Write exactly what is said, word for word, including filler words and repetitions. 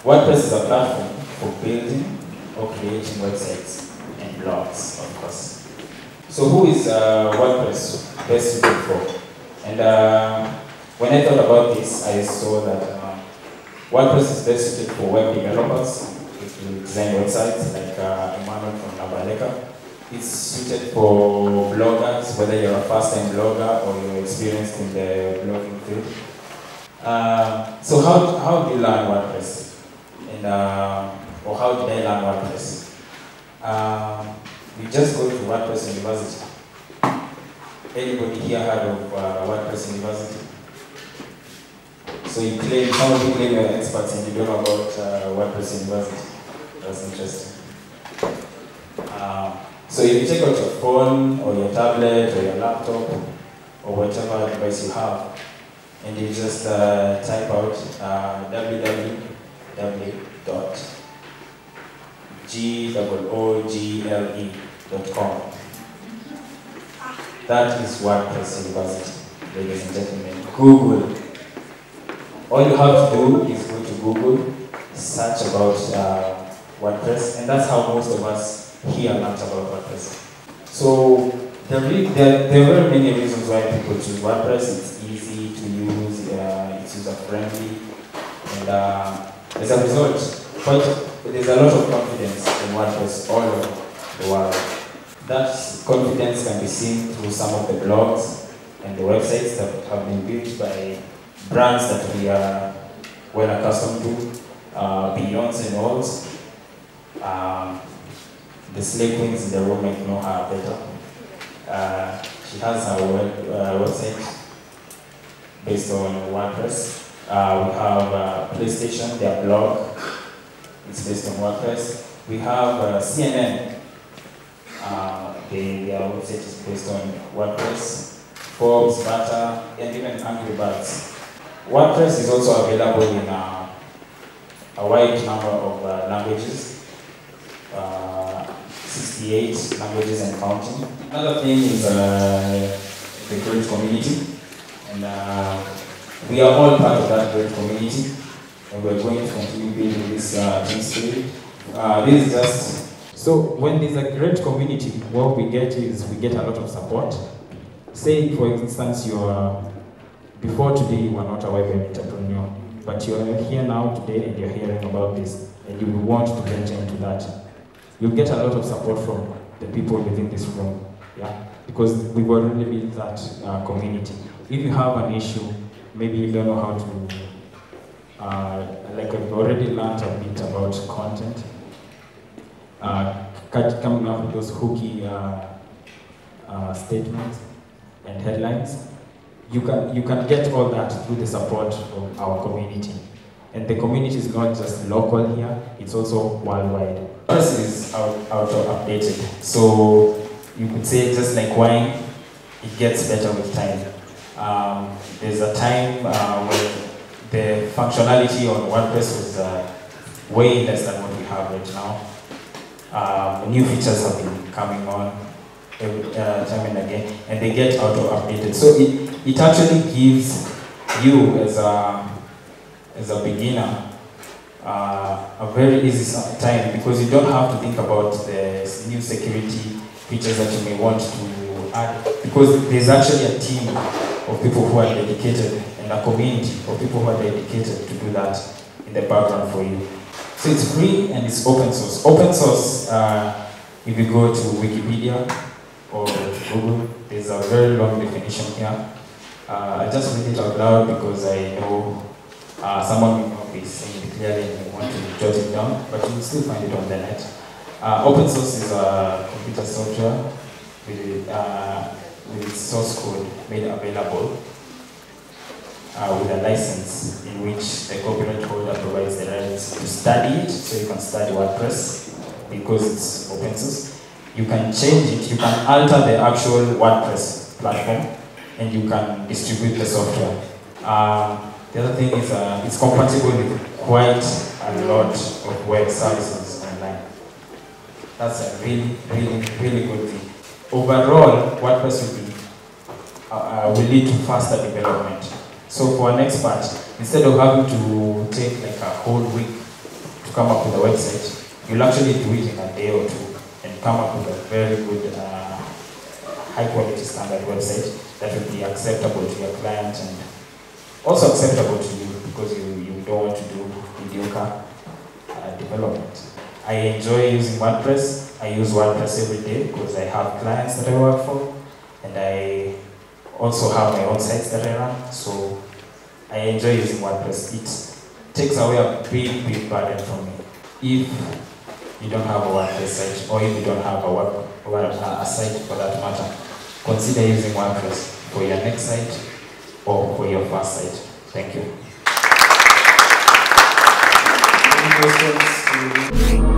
WordPress is a platform for building or creating websites and blogs, of course. So who is uh, WordPress best suited for? And uh, when I thought about this, I saw that uh, WordPress is best suited for web developers who design websites, like uh, Emmanuel from Nabaleka. It's suited for bloggers, whether you're a first-time blogger or you're experienced in the blogging field. Uh, so how, how do you learn WordPress? And, uh, or how did I learn WordPress? Um, you just go to WordPress University. Anybody here heard of uh, WordPress University? So you claim, some of you claim you're experts and you don't know about uh, WordPress University. That's interesting. Um, so if you take out your phone or your tablet or your laptop or whatever device you have, and you just uh, type out uh, w w w dot google dot com. That is WordPress University, ladies and gentlemen. Google. All you have to do is go to Google, search about uh, WordPress, and that's how most of us here learn about WordPress. So there, there, there are very many reasons why people choose WordPress. It's easy to use, uh, it's user-friendly, and uh, as a result, quite, there's a lot of confidence in WordPress all over the world. That confidence can be seen through some of the blogs and the websites that have been built by brands that we are well accustomed to, uh, Beyonce knows, um, the slay queens in the room might know her better. Uh, she has her web, uh, website based on WordPress. Uh, we have uh, PlayStation, their blog, it's based on WordPress. We have uh, C N N, uh, they, their website is based on WordPress. Forbes, Bata, and even Angry Birds. WordPress is also available in uh, a wide number of uh, languages, uh, sixty-eight languages and counting. Another thing is uh, the great community, and uh, we are all part of that great community, and we're going to continue building this uh, team spirit. Uh, this is just, so when there's a great community, what we get is we get a lot of support. Say, for instance, you are, before today you were not a web entrepreneur, but you are here now today and you're hearing about this, and you want to venture into that. You get a lot of support from the people within this room, yeah? Because we've already built that uh, community. If you have an issue, maybe you don't know how to, uh, like I've already learned a bit about content, uh, coming up with those hooky uh, uh, statements and headlines. You can, you can get all that through the support of our community. And the community is not just local here, it's also worldwide. WordPress is auto-updated, so you could say just like wine, it gets better with time. Um, there's a time uh, when the functionality on WordPress was uh, way less than what we have right now. Um, new features have been coming on every uh, time and again, and they get auto-updated. So it, it actually gives you as a, as a beginner uh, a very easy time, because you don't have to think about the new security features that you may want to add, because there's actually a team of people who are dedicated and a community of people who are dedicated to do that in the background for you. So it's free and it's open source. Open source, uh, if you go to Wikipedia or Google, there's a very long definition here. Uh, I just read it out loud because I know uh, someone will not be saying it clearly and they want to jot it down, but you will still find it on the net. Uh, open source is a computer software with, uh, with its source code made available uh, with a license in which the copyright holder provides the rights to study it, so you can study WordPress because it's open source. You can change it, you can alter the actual WordPress platform, and you can distribute the software. Um, the other thing is uh, it's compatible with quite a lot of web services online. That's a really, really, really good thing. Overall, WordPress will, be, uh, will lead to faster development. So for an expert, instead of having to take like a whole week come up with a website, you'll actually do it in a day or two and come up with a very good, uh, high quality standard website that will be acceptable to your client and also acceptable to you because you, you don't want to do mediocre uh, development. I enjoy using WordPress. I use WordPress every day because I have clients that I work for and I also have my own sites that I run, so I enjoy using WordPress. It takes away a big, big burden from me. If you don't have a WordPress site, or if you don't have a, work, a site for that matter, consider using WordPress for your next site or for your first site. Thank you. Any questions?